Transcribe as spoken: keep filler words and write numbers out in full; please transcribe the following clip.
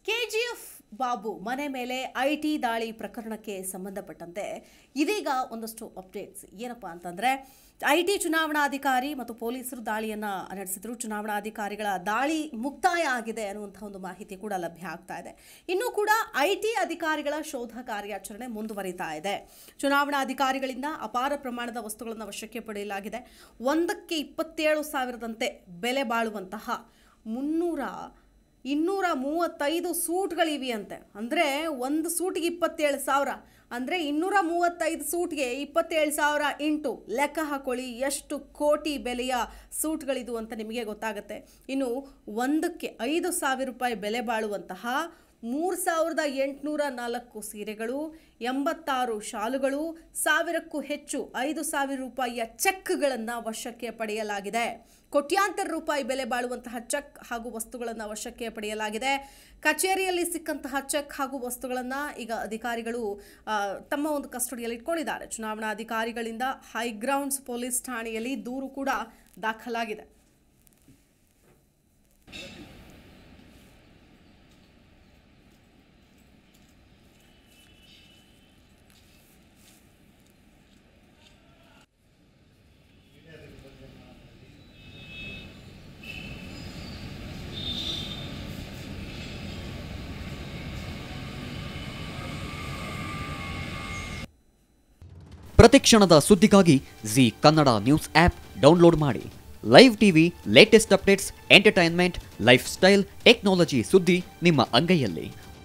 K G F Babu ಮನೆ ಮೇಲೆ IT ದಾಳಿ ಪ್ರಕರಣಕ್ಕೆ ಸಂಬಂಧಪಟ್ಟಂತೆ ಇದೀಗ ಒಂದಷ್ಟು ಅಪ್ಡೇಟ್ಸ್ ಏನಪ್ಪ ಅಂತಂದ್ರೆ ಐಟಿ ಚುನಾವಣಾಧಿಕಾರಿ ಮತ್ತು ಪೊಲೀಸರು ದಾಳಿಯನ್ನ ನಡೆಸಿದ್ರು. ಚುನಾವಣಾಧಿಕಾರಿಗಳ ದಾಳಿ ಮುಕ್ತಾಯ ಆಗಿದೆ ಅನ್ನುವಂಥ ಒಂದು ಮಾಹಿತಿ ಕೂಡ ಲಭ್ಯ ಆಗ್ತಾ ಇದೆ. ಇನ್ನೂ ಕೂಡ ಐಟಿ ಅಧಿಕಾರಿಗಳ ಶೋಧ ಕಾರ್ಯಾಚರಣೆ ಮುಂದುವರಿತಾ ಇದೆ. ಚುನಾವಣಾಧಿಕಾರಿಗಳಿಂದ ಅಪಾರ ಪ್ರಮಾಣದ ವಸ್ತುಗಳನ್ನು ವಶಕ್ಕೆ ಪಡೆಯಲಾಗಿದೆ. ಒಂದಕ್ಕೆ ಇಪ್ಪತ್ತೇಳು ಸಾವಿರದಂತೆ ಬೆಲೆ ಬಾಳುವಂತಹ ಮುನ್ನೂರ ಇನ್ನೂರ ಮೂವತ್ತೈದು ಸೂಟ್ಗಳಿವೆಯಂತೆ. ಅಂದರೆ ಒಂದು ಸೂಟ್ಗೆ ಇಪ್ಪತ್ತೇಳು ಸಾವಿರ ಅಂದರೆ ಇನ್ನೂರ ಮೂವತ್ತೈದು ಸೂಟ್ಗೆ ಇಪ್ಪತ್ತೇಳು ಸಾವಿರ ಇಂಟು ಲೆಕ್ಕ ಹಾಕೊಳ್ಳಿ ಎಷ್ಟು ಕೋಟಿ ಬೆಲೆಯ ಸೂಟ್ಗಳಿದು ಅಂತ ನಿಮಗೆ ಗೊತ್ತಾಗುತ್ತೆ. ಇನ್ನು ಒಂದಕ್ಕೆ ಐದು ಸಾವಿರ ರೂಪಾಯಿ ಬೆಲೆ ಬಾಳುವಂತಹ ಮೂರು ಸಾವಿರದ ಎಂಟುನೂರ ನಾಲ್ಕು ಸೀರೆಗಳು, ಎಂಬತ್ತಾರು ಶಾಲುಗಳು, ಸಾವಿರಕ್ಕೂ ಹೆಚ್ಚು ಐದು ಸಾವಿರ ರೂಪಾಯಿಯ ಚೆಕ್ಗಳನ್ನು ವಶಕ್ಕೆ ಪಡೆಯಲಾಗಿದೆ. ಕೋಟ್ಯಾಂತರ ರೂಪಾಯಿ ಬೆಲೆ ಬಾಳುವಂತಹ ಚೆಕ್ ಹಾಗೂ ವಸ್ತುಗಳನ್ನು ವಶಕ್ಕೆ ಪಡೆಯಲಾಗಿದೆ. ಕಚೇರಿಯಲ್ಲಿ ಸಿಕ್ಕಂತಹ ಚೆಕ್ ಹಾಗೂ ವಸ್ತುಗಳನ್ನು ಈಗ ಅಧಿಕಾರಿಗಳು ತಮ್ಮ ಒಂದು ಕಸ್ಟಡಿಯಲ್ಲಿ ಇಟ್ಕೊಂಡಿದ್ದಾರೆ. ಚುನಾವಣಾ ಅಧಿಕಾರಿಗಳಿಂದ ಹೈಗ್ರೌಂಡ್ಸ್ ಪೊಲೀಸ್ ಠಾಣೆಯಲ್ಲಿ ದೂರು ಕೂಡ ದಾಖಲಾಗಿದೆ. ಪ್ರತಿಕ್ಷಣದ ಸುದ್ದಿಗಾಗಿ Zee Kannada news app download ಮಾಡಿ. Live TV, latest updates, entertainment, lifestyle, technology ಸುದ್ದಿ ನಿಮ್ಮ ಅಂಗೈಯಲ್ಲಿ.